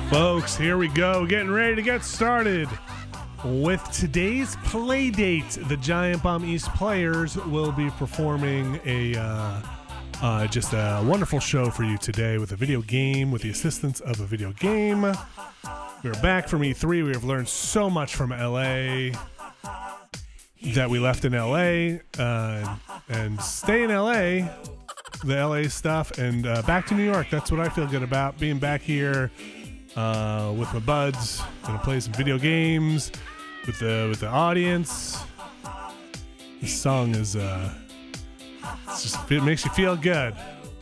Folks, here we go. Getting ready to get started with today's Playdate. The Giant Bomb East players will be performing just a wonderful show for you today with a video game, with the assistance of a video game. We're back from E3. We have learned so much from LA that we left in LA and stay in LA, the LA stuff, and back to New York. That's what I feel good about, being back here with my buds. Gonna play some video games with the audience. This song is it makes you feel good,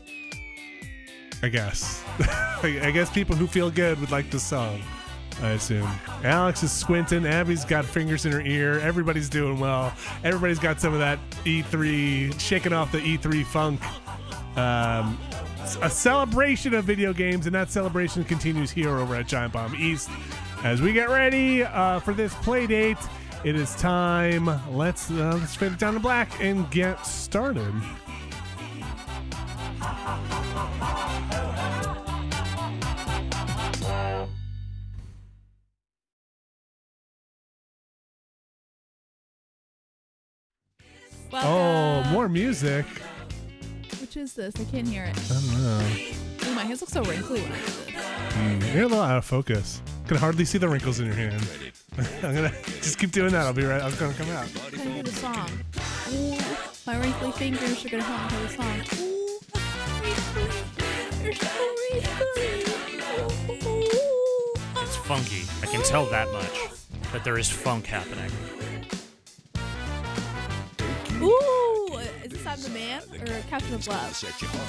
I guess. I guess people who feel good would like this song, I assume. Alex is squinting. Abby's got fingers in her ear. Everybody's doing well. Everybody's got some of that E3, shaking off the E3 funk. A celebration of video games, and that celebration continues here over at Giant Bomb East. As we get ready for this play date, it is time. Let's fade it down to black and get started. Oh, more music. Which is this? I can't hear it. I don't know. Ooh, my hands look so wrinkly when I do this. You're a little out of focus. Can hardly see the wrinkles in your hand. I'm gonna just keep doing that. I'll be right. I'm gonna come out. I hear the song. Ooh, my wrinkly fingers are gonna help me hear the song. Ooh, they're so wrinkly. It's funky. I can tell that much. That there is funk happening. Ooh, is this I'm the Man or Captain of Love?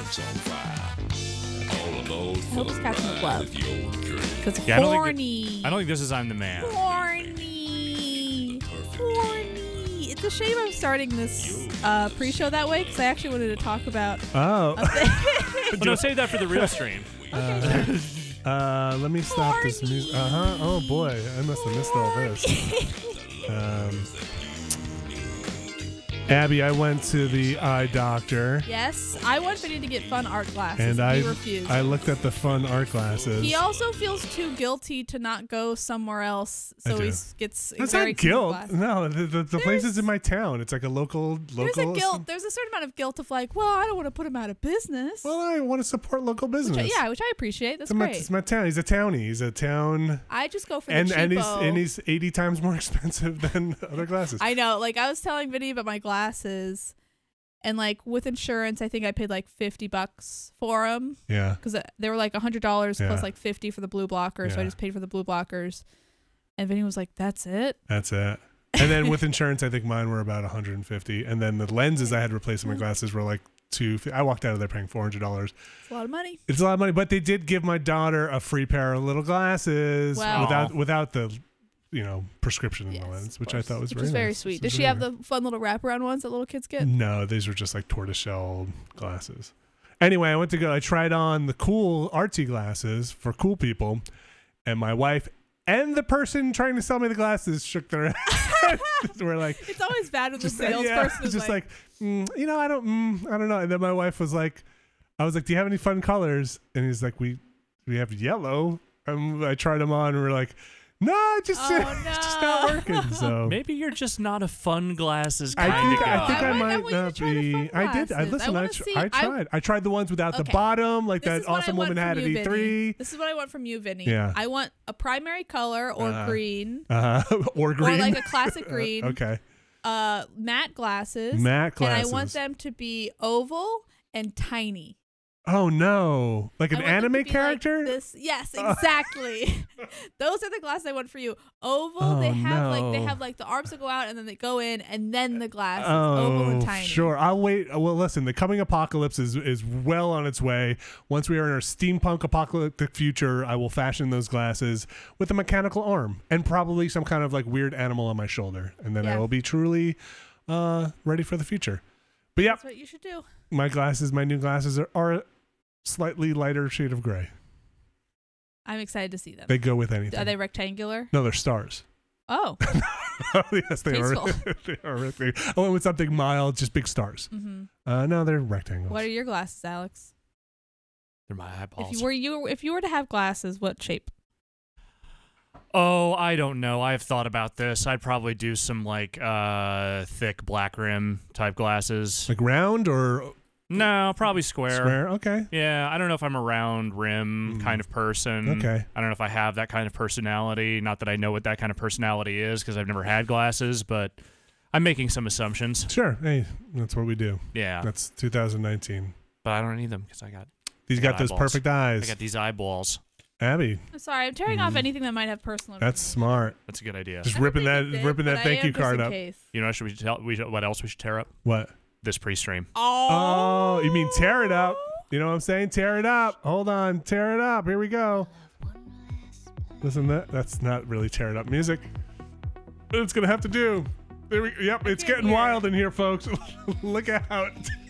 I hope it's Captain of Love. Because it's horny. I don't think this is I'm the Man. Horny. It's a shame I'm starting this pre-show that way because I actually wanted to talk about. Oh. Well, no, save that for the real stream. Okay. Let me stop this music. Oh boy, I must have missed all this. Abby, I went to the eye doctor. Yes, I want Vinny to get fun art glasses, and he refused. I looked at the fun art glasses. He also feels too guilty to not go somewhere else, so he gets That's very not guilt. glasses. No, the place is in my town. It's like a local. There's a guilt. There's a certain amount of guilt of like, well, I don't want to put him out of business. Well, I want to support local business. Which I appreciate. That's great. It's my town. He's a townie. He's a town. I just go for the cheapo. And he's 80 times more expensive than other glasses. I know. Like I was telling Vinny about my glasses. And like with insurance, I think I paid like $50 for them. Yeah. Because they were like $100 plus like $50 for the blue blockers. So I just paid for the blue blockers. And Vinny was like, "That's it." That's it. And then with insurance, I think mine were about $150. And then the lenses I had replaced in my glasses were like $250. I walked out of there paying $400. It's a lot of money. It's a lot of money, but they did give my daughter a free pair of little glasses without the prescription in the lens, which I thought was very sweet. Does she have the fun little wraparound ones that little kids get? No, these were just like tortoiseshell glasses. Anyway, I tried on the cool artsy glasses for cool people, and my wife and the person trying to sell me the glasses shook their head. We're like, it's always bad when the salesperson is just like I don't know. And then my wife was like, I was like, "Do you have any fun colors?" And he's like, "We have yellow." And I tried them on, and we're like, "No, it's just not working." So maybe you're just not a fun glasses kind of guy. I think I might not be. I did. I tried the ones without the bottom, like that awesome woman had at E3. Vinny. This is what I want from you, Vinny. Yeah. I want a primary color or green. Or green. Or like a classic green. Okay. Matte glasses. Matte glasses. And I want them to be oval and tiny. Oh no! Like an anime character? Like yes, exactly. Those are the glasses I want for you. Oval. They have like the arms that go out and then they go in, and then the glasses. Oval and tiny. Sure, I'll wait. Well, listen, the coming apocalypse is well on its way. Once we are in our steampunk apocalyptic future, I will fashion those glasses with a mechanical arm and probably some kind of like weird animal on my shoulder, and then I will be truly ready for the future. But yeah, that's what you should do. My new glasses are slightly lighter shade of gray. I'm excited to see them. They go with anything. Are they rectangular? No, they're stars. Oh. Oh yes, they are. They are. I went with something mild, just big stars. Mm-hmm. No, they're rectangles. What are your glasses, Alex? They're my eyeballs. If you were to have glasses, what shape? Oh, I don't know. I've thought about this. I'd probably do some like thick black rim type glasses. Like round or? No, probably square. Square, okay. Yeah, I don't know if I'm a round rim kind of person. Okay. I don't know if I have that kind of personality. Not that I know what that kind of personality is because I've never had glasses, but I'm making some assumptions. Sure. Hey, that's what we do. Yeah. That's 2019. But I don't need them because I got those perfect eyes. I got these eyeballs. Abby. I'm sorry. I'm tearing off anything that might have personal. That's smart. That's a good idea. Just ripping that thank you card up. Case. You know, what else we should tear up? What? This pre-stream. Oh, you mean tear it up? You know what I'm saying? Tear it up. Hold on, tear it up. Here we go. Listen, that's not really tear it up music. But it's gonna have to do. There we. Yep, it's getting wild in here, folks. Look out.